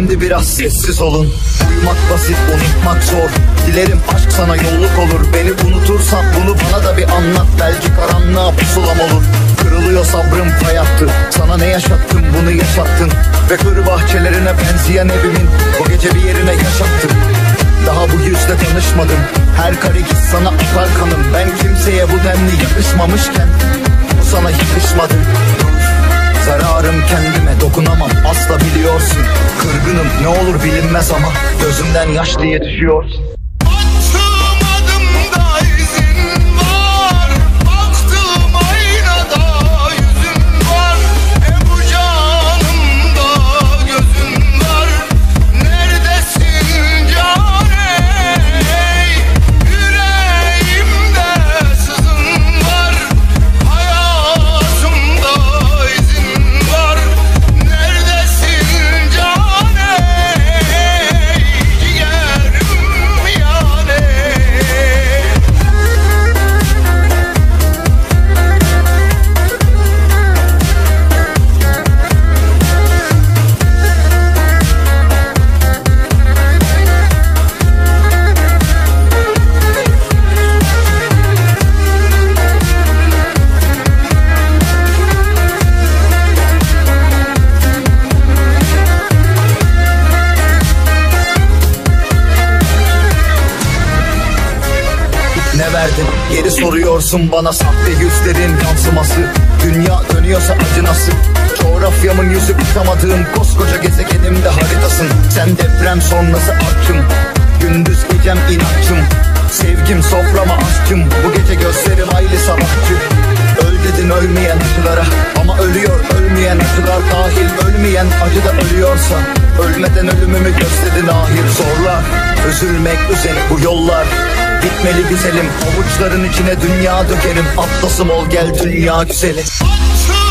Şimdi biraz sessiz olun. Uyumak basit, unutmak zor. Dilerim aşk sana yolluk olur. Beni unutursan bunu bana da bir anlat. Belki karanlığa pusulam olur. Kırılıyor sabrım, pay attı. Sana ne yaşattım, bunu yaşattın. Ve kır bahçelerine benzeyen evimin bu gece bir yerine yaşattın. Daha bu yüzle tanışmadım. Her kare git sana akar kanım. Ben kimseye bu denli yakışmamışken bu sana yakışmadı. Zararım kendime, dokunamam asla biliyorsun. Kırgınım ne olur bilinmez ama gözümden yaş diye düşüyorsun. Ne verdin? Geri soruyorsun bana sahte yüzlerin yansıması. Dünya dönüyorsa acı nasıl? Coğrafyamın yüzü tutamadığım koskoca gezegenimde haritasın. Sen deprem sonrası artçım, gündüz gecem inatçım. Sevgim soframa aşkım, bu gece gözlerim hayli sabahçı. Öl dedin ölmeyen acılara ama ölüyor ölmeyen acılar dahil. Ölmeyen acı da ölüyorsa ölmeden ölümümü gözledin ahir. Zorlar, üzülmek üzere bu yollar. Bitmeli güzelim, avuçların içine dünya dökerim. Atlasım ol gel dünya güzeli.